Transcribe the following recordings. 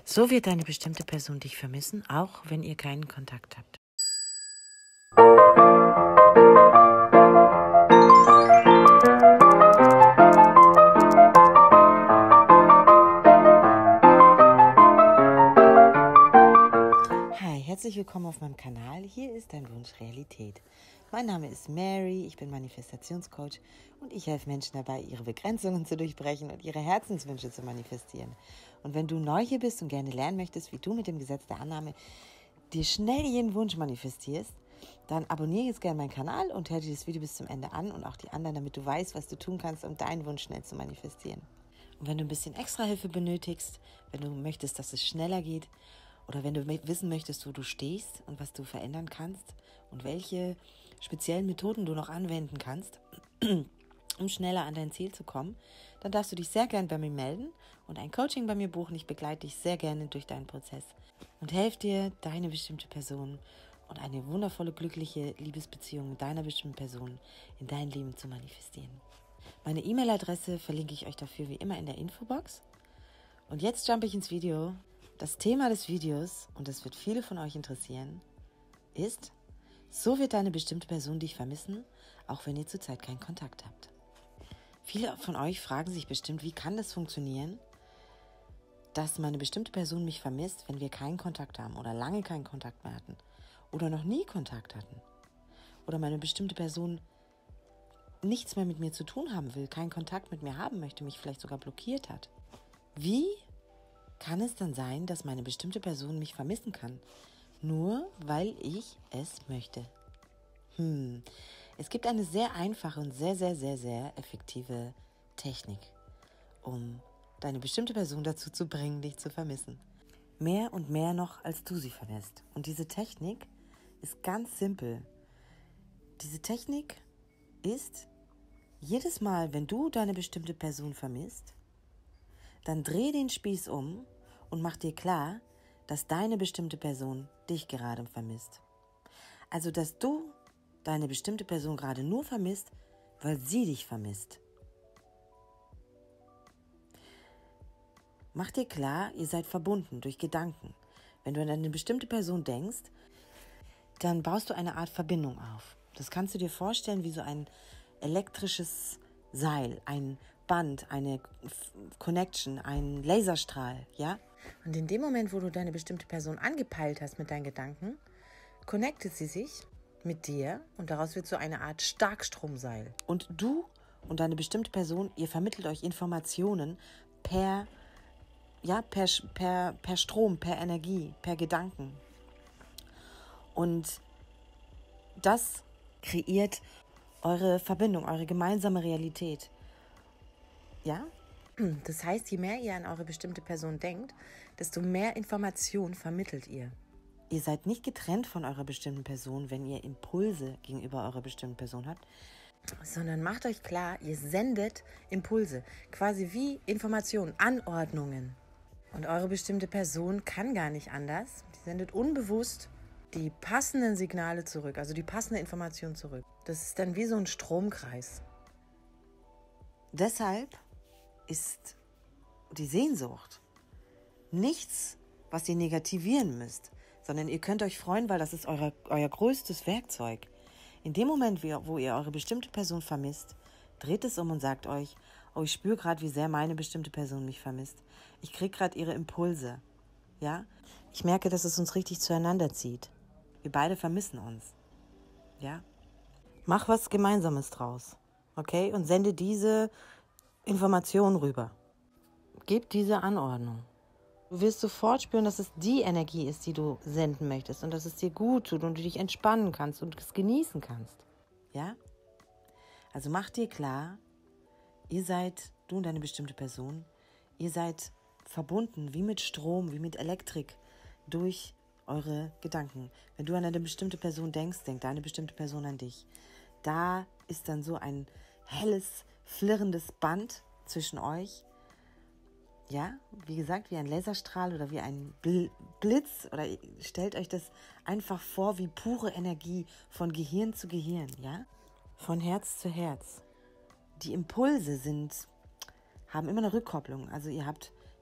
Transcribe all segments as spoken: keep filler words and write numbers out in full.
So wird eine bestimmte Person dich vermissen, auch wenn ihr keinen Kontakt habt. Hi, herzlich willkommen auf meinem Kanal. Hier ist dein Wunsch Realität. Mein Name ist Mary, ich bin Manifestationscoach und ich helfe Menschen dabei, ihre Begrenzungen zu durchbrechen und ihre Herzenswünsche zu manifestieren. Und wenn du neu hier bist und gerne lernen möchtest, wie du mit dem Gesetz der Annahme dir schnell jeden Wunsch manifestierst, dann abonniere jetzt gerne meinen Kanal und hör dir das Video bis zum Ende an und auch die anderen, damit du weißt, was du tun kannst, um deinen Wunsch schnell zu manifestieren. Und wenn du ein bisschen extra Hilfe benötigst, wenn du möchtest, dass es schneller geht, oder wenn du wissen möchtest, wo du stehst und was du verändern kannst und welche speziellen Methoden du noch anwenden kannst, um schneller an dein Ziel zu kommen, dann darfst du dich sehr gern bei mir melden und ein Coaching bei mir buchen. Ich begleite dich sehr gerne durch deinen Prozess und helfe dir, deine bestimmte Person und eine wundervolle, glückliche Liebesbeziehung mit deiner bestimmten Person in dein Leben zu manifestieren. Meine E-Mail-Adresse verlinke ich euch dafür wie immer in der Infobox. Und jetzt jump ich ins Video. Das Thema des Videos, und das wird viele von euch interessieren, ist: So wird deine bestimmte Person dich vermissen, auch wenn ihr zurzeit keinen Kontakt habt. Viele von euch fragen sich bestimmt, wie kann das funktionieren, dass meine bestimmte Person mich vermisst, wenn wir keinen Kontakt haben oder lange keinen Kontakt mehr hatten oder noch nie Kontakt hatten oder meine bestimmte Person nichts mehr mit mir zu tun haben will, keinen Kontakt mit mir haben möchte, mich vielleicht sogar blockiert hat. Wie kann es dann sein, dass meine bestimmte Person mich vermissen kann, nur weil ich es möchte? Hm, es gibt eine sehr einfache und sehr, sehr, sehr, sehr effektive Technik, um deine bestimmte Person dazu zu bringen, dich zu vermissen. Mehr und mehr noch, als du sie vermisst. Und diese Technik ist ganz simpel. Diese Technik ist: Jedes Mal, wenn du deine bestimmte Person vermisst, dann dreh den Spieß um und mach dir klar, dass deine bestimmte Person dich gerade vermisst. Also, dass du deine bestimmte Person gerade nur vermisst, weil sie dich vermisst. Mach dir klar, ihr seid verbunden durch Gedanken. Wenn du an eine bestimmte Person denkst, dann baust du eine Art Verbindung auf. Das kannst du dir vorstellen wie so ein elektrisches Seil, ein Band, eine Connection, ein Laserstrahl, ja? Und in dem Moment, wo du deine bestimmte Person angepeilt hast mit deinen Gedanken, connectet sie sich mit dir und daraus wird so eine Art Starkstromseil. Und du und deine bestimmte Person, ihr vermittelt euch Informationen per, ja, per, per, per Strom, per Energie, per Gedanken. Und das kreiert eure Verbindung, eure gemeinsame Realität. Ja? Das heißt, je mehr ihr an eure bestimmte Person denkt, desto mehr Information vermittelt ihr. Ihr seid nicht getrennt von eurer bestimmten Person, wenn ihr Impulse gegenüber eurer bestimmten Person habt, sondern macht euch klar, ihr sendet Impulse, quasi wie Informationen, Anordnungen. Und eure bestimmte Person kann gar nicht anders. Die sendet unbewusst die passenden Signale zurück, also die passende Information zurück. Das ist dann wie so ein Stromkreis. Deshalb ist die Sehnsucht nichts, was ihr negativieren müsst, sondern ihr könnt euch freuen, weil das ist eure, euer größtes Werkzeug. In dem Moment, wo ihr eure bestimmte Person vermisst, dreht es um und sagt euch: Oh, ich spüre gerade, wie sehr meine bestimmte Person mich vermisst. Ich kriege gerade ihre Impulse. Ja? Ich merke, dass es uns richtig zueinander zieht. Wir beide vermissen uns. Ja? Mach was Gemeinsames draus. Okay? Und sende diese Information rüber. Gib diese Anordnung. Du wirst sofort spüren, dass es die Energie ist, die du senden möchtest und dass es dir gut tut und du dich entspannen kannst und es genießen kannst. Ja? Also mach dir klar, ihr seid, du und deine bestimmte Person, ihr seid verbunden wie mit Strom, wie mit Elektrik durch eure Gedanken. Wenn du an eine bestimmte Person denkst, denkt deine bestimmte Person an dich. Da ist dann so ein helles, flirrendes Band zwischen euch. Ja, wie gesagt, wie ein Laserstrahl oder wie ein Blitz. Oder stellt euch das einfach vor wie pure Energie von Gehirn zu Gehirn, ja? Von Herz zu Herz. Die Impulse sind, haben immer eine Rückkopplung. Also ihr habt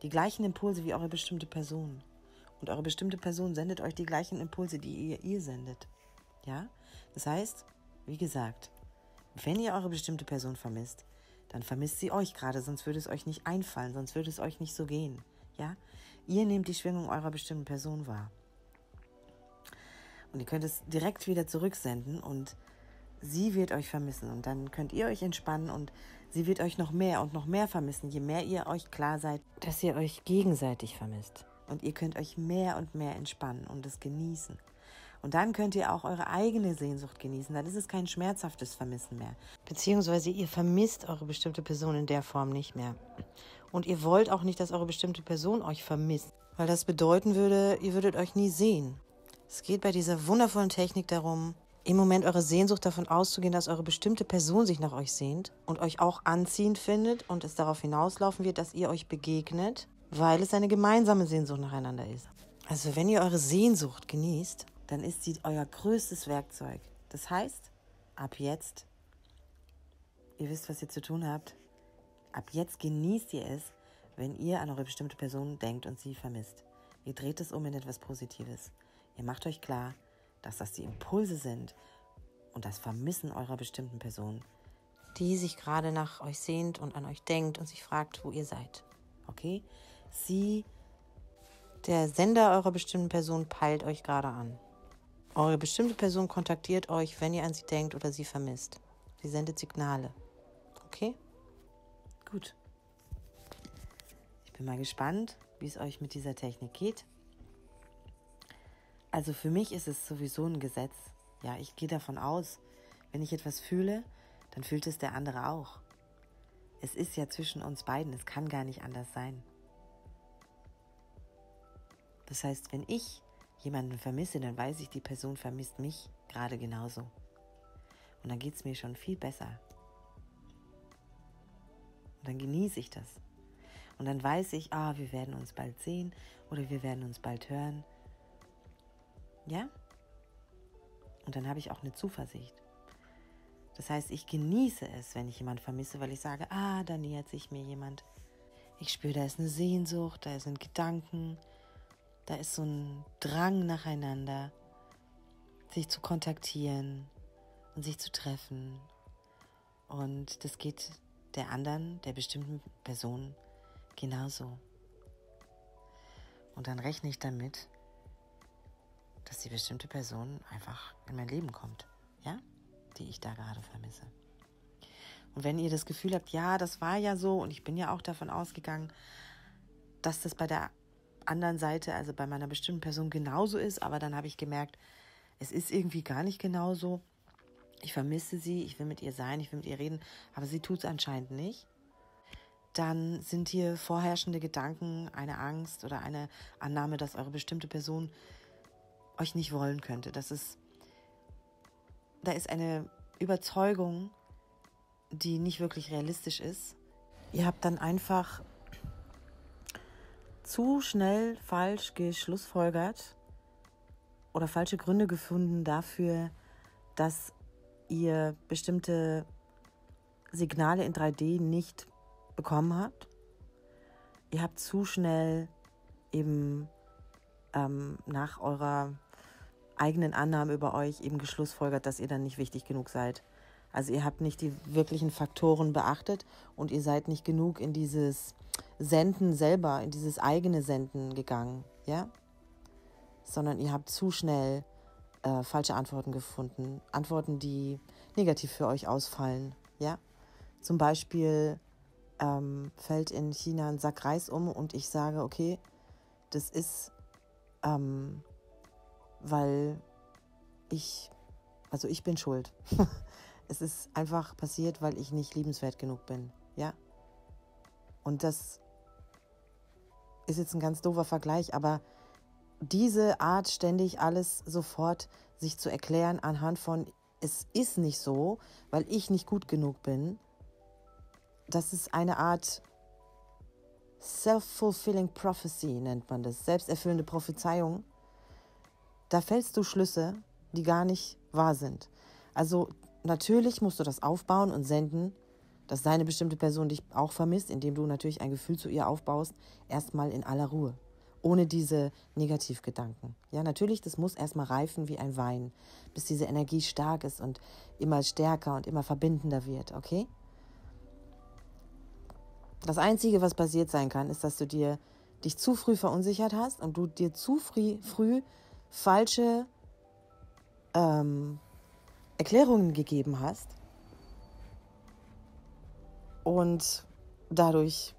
die gleichen Impulse wie eure bestimmte Person. Und eure bestimmte Person sendet euch die gleichen Impulse, die ihr ihr sendet. Ja? Das heißt, wie gesagt, wenn ihr eure bestimmte Person vermisst, dann vermisst sie euch gerade, sonst würde es euch nicht einfallen, sonst würde es euch nicht so gehen. Ja? Ihr nehmt die Schwingung eurer bestimmten Person wahr. Und ihr könnt es direkt wieder zurücksenden und sie wird euch vermissen. Und dann könnt ihr euch entspannen und sie wird euch noch mehr und noch mehr vermissen, je mehr ihr euch klar seid, dass ihr euch gegenseitig vermisst. Und ihr könnt euch mehr und mehr entspannen und es genießen. Und dann könnt ihr auch eure eigene Sehnsucht genießen. Dann ist es kein schmerzhaftes Vermissen mehr. Beziehungsweise ihr vermisst eure bestimmte Person in der Form nicht mehr. Und ihr wollt auch nicht, dass eure bestimmte Person euch vermisst. Weil das bedeuten würde, ihr würdet euch nie sehen. Es geht bei dieser wundervollen Technik darum, im Moment eure Sehnsucht davon auszugehen, dass eure bestimmte Person sich nach euch sehnt und euch auch anziehend findet und es darauf hinauslaufen wird, dass ihr euch begegnet, weil es eine gemeinsame Sehnsucht nacheinander ist. Also wenn ihr eure Sehnsucht genießt, dann ist sie euer größtes Werkzeug. Das heißt, ab jetzt, ihr wisst, was ihr zu tun habt, ab jetzt genießt ihr es, wenn ihr an eure bestimmte Person denkt und sie vermisst. Ihr dreht es um in etwas Positives. Ihr macht euch klar, dass das die Impulse sind und das Vermissen eurer bestimmten Person, die sich gerade nach euch sehnt und an euch denkt und sich fragt, wo ihr seid. Okay? Sie, der Sender eurer bestimmten Person, peilt euch gerade an. Eure bestimmte Person kontaktiert euch, wenn ihr an sie denkt oder sie vermisst. Sie sendet Signale. Okay? Gut. Ich bin mal gespannt, wie es euch mit dieser Technik geht. Also für mich ist es sowieso ein Gesetz. Ja, ich gehe davon aus, wenn ich etwas fühle, dann fühlt es der andere auch. Es ist ja zwischen uns beiden, es kann gar nicht anders sein. Das heißt, wenn ich jemanden vermisse, dann weiß ich, die Person vermisst mich gerade genauso. Und dann geht es mir schon viel besser. Und dann genieße ich das. Und dann weiß ich, ah, wir werden uns bald sehen oder wir werden uns bald hören. Ja? Und dann habe ich auch eine Zuversicht. Das heißt, ich genieße es, wenn ich jemanden vermisse, weil ich sage, ah, da nähert sich mir jemand. Ich spüre, da ist eine Sehnsucht, da sind Gedanken, da ist so ein Drang nacheinander, sich zu kontaktieren und sich zu treffen. Und das geht der anderen, der bestimmten Person genauso. Und dann rechne ich damit, dass die bestimmte Person einfach in mein Leben kommt, ja, die ich da gerade vermisse. Und wenn ihr das Gefühl habt, ja, das war ja so und ich bin ja auch davon ausgegangen, dass das bei der anderen Seite, also bei meiner bestimmten Person genauso ist, aber dann habe ich gemerkt, es ist irgendwie gar nicht genauso. Ich vermisse sie, ich will mit ihr sein, ich will mit ihr reden, aber sie tut es anscheinend nicht. Dann sind hier vorherrschende Gedanken, eine Angst oder eine Annahme, dass eure bestimmte Person euch nicht wollen könnte. Das ist, da ist eine Überzeugung, die nicht wirklich realistisch ist. Ihr habt dann einfach zu schnell falsch geschlussfolgert oder falsche Gründe gefunden dafür, dass ihr bestimmte Signale in drei D nicht bekommen habt. Ihr habt zu schnell eben ähm, nach eurer eigenen Annahme über euch eben geschlussfolgert, dass ihr dann nicht wichtig genug seid. Also ihr habt nicht die wirklichen Faktoren beachtet und ihr seid nicht genug in dieses Senden selber, in dieses eigene Senden gegangen, ja? Sondern ihr habt zu schnell äh, falsche Antworten gefunden. Antworten, die negativ für euch ausfallen, ja? Zum Beispiel ähm, fällt in China ein Sack Reis um und ich sage, okay, das ist, ähm, weil ich, also ich bin schuld. Es ist einfach passiert, weil ich nicht liebenswert genug bin, ja? Und das ist jetzt ein ganz doofer Vergleich, aber diese Art, ständig alles sofort sich zu erklären anhand von, es ist nicht so, weil ich nicht gut genug bin, das ist eine Art self-fulfilling prophecy, nennt man das, selbsterfüllende Prophezeiung. Da fällst du Schlüsse, die gar nicht wahr sind. Also natürlich musst du das aufbauen und senden, dass deine bestimmte Person dich auch vermisst, indem du natürlich ein Gefühl zu ihr aufbaust, erstmal in aller Ruhe, ohne diese Negativgedanken. Ja, natürlich, das muss erstmal reifen wie ein Wein, bis diese Energie stark ist und immer stärker und immer verbindender wird, okay? Das Einzige, was passiert sein kann, ist, dass du dir dich zu früh verunsichert hast und du dir zu früh, früh falsche ähm, Erklärungen gegeben hast und dadurch,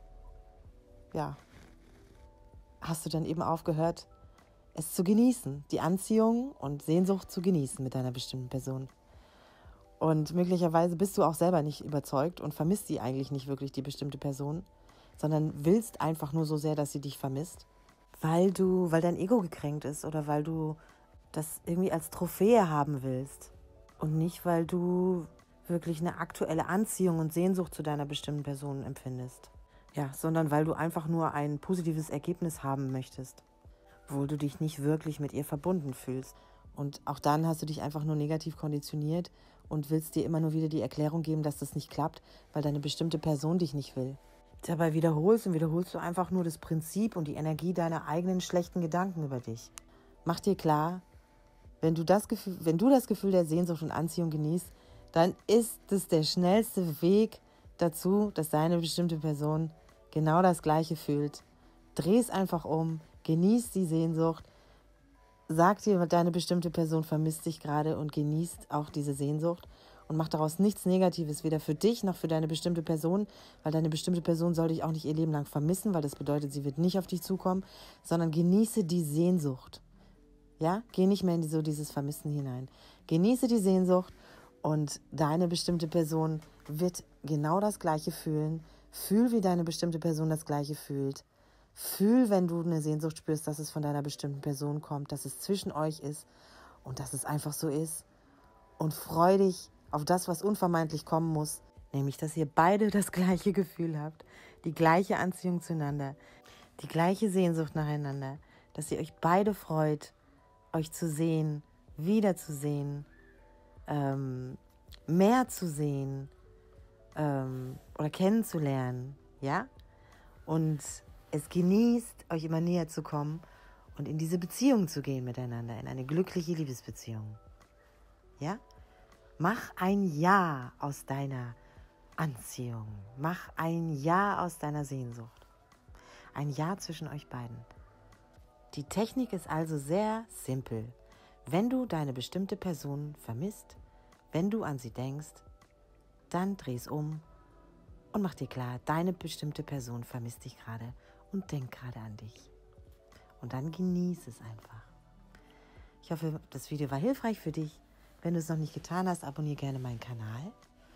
ja, hast du dann eben aufgehört, es zu genießen, die Anziehung und Sehnsucht zu genießen mit deiner bestimmten Person. Und möglicherweise bist du auch selber nicht überzeugt und vermisst sie eigentlich nicht wirklich, die bestimmte Person, sondern willst einfach nur so sehr, dass sie dich vermisst, weil du, weil dein Ego gekränkt ist oder weil du das irgendwie als Trophäe haben willst und nicht, weil du wirklich eine aktuelle Anziehung und Sehnsucht zu deiner bestimmten Person empfindest. Ja, sondern weil du einfach nur ein positives Ergebnis haben möchtest, obwohl du dich nicht wirklich mit ihr verbunden fühlst. Und auch dann hast du dich einfach nur negativ konditioniert und willst dir immer nur wieder die Erklärung geben, dass das nicht klappt, weil deine bestimmte Person dich nicht will. Dabei wiederholst und wiederholst du einfach nur das Prinzip und die Energie deiner eigenen schlechten Gedanken über dich. Mach dir klar, wenn du das Gefühl, wenn du das Gefühl der Sehnsucht und Anziehung genießt, dann ist es der schnellste Weg dazu, dass deine bestimmte Person genau das Gleiche fühlt. Dreh es einfach um, genieß die Sehnsucht, sag dir, deine bestimmte Person vermisst dich gerade und genießt auch diese Sehnsucht und mach daraus nichts Negatives, weder für dich noch für deine bestimmte Person, weil deine bestimmte Person soll dich auch nicht ihr Leben lang vermissen, weil das bedeutet, sie wird nicht auf dich zukommen, sondern genieße die Sehnsucht. Ja, geh nicht mehr in so dieses Vermissen hinein. Genieße die Sehnsucht und deine bestimmte Person wird genau das Gleiche fühlen. Fühl, wie deine bestimmte Person das Gleiche fühlt. Fühl, wenn du eine Sehnsucht spürst, dass es von deiner bestimmten Person kommt, dass es zwischen euch ist und dass es einfach so ist. Und freu dich auf das, was unvermeidlich kommen muss, nämlich, dass ihr beide das gleiche Gefühl habt, die gleiche Anziehung zueinander, die gleiche Sehnsucht nacheinander, dass ihr euch beide freut, euch zu sehen, wiederzusehen, ähm, mehr zu sehen ähm, oder kennenzulernen, ja? Und es genießt, euch immer näher zu kommen und in diese Beziehung zu gehen miteinander, in eine glückliche Liebesbeziehung. Ja? Mach ein Ja aus deiner Anziehung. Mach ein Ja aus deiner Sehnsucht. Ein Ja zwischen euch beiden. Die Technik ist also sehr simpel. Wenn du deine bestimmte Person vermisst, wenn du an sie denkst, dann dreh es um und mach dir klar, deine bestimmte Person vermisst dich gerade und denkt gerade an dich. Und dann genieß es einfach. Ich hoffe, das Video war hilfreich für dich. Wenn du es noch nicht getan hast, abonniere gerne meinen Kanal.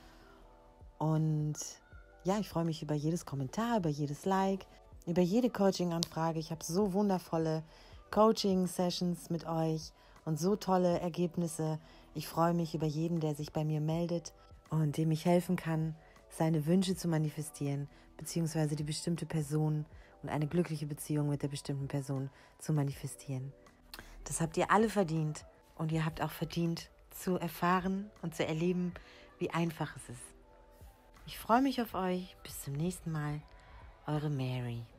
Und ja, ich freue mich über jedes Kommentar, über jedes Like, über jede Coaching-Anfrage. Ich habe so wundervolle Coaching-Sessions mit euch und so tolle Ergebnisse. Ich freue mich über jeden, der sich bei mir meldet und dem ich helfen kann, seine Wünsche zu manifestieren, beziehungsweise die bestimmte Person und eine glückliche Beziehung mit der bestimmten Person zu manifestieren. Das habt ihr alle verdient und ihr habt auch verdient zu erfahren und zu erleben, wie einfach es ist. Ich freue mich auf euch. Bis zum nächsten Mal. Eure Mary.